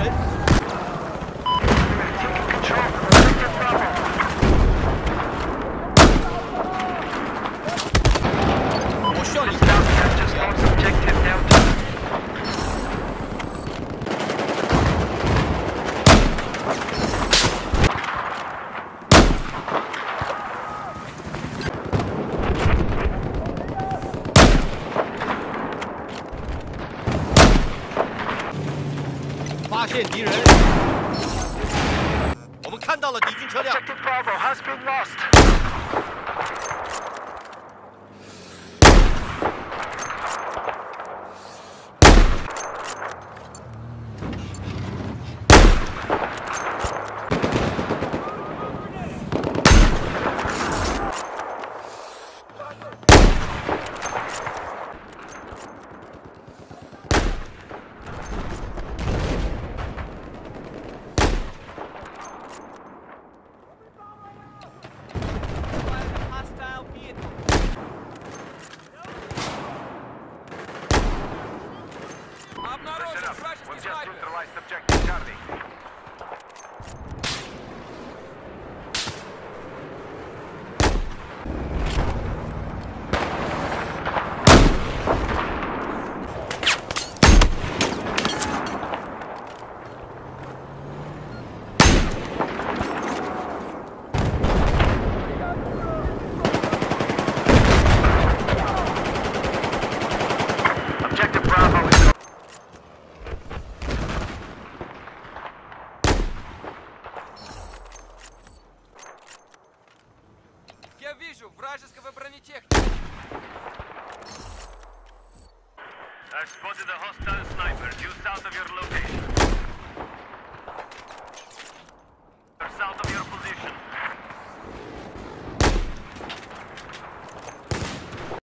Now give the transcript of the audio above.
人。我需要你。发现敌人，我们看到了敌军车辆。 Bravo has been lost. We've just neutralized objective Charlie. Objective Bravo is... Я вижу вражеского бронетехника. I've spotted a hostile sniper due south of your location.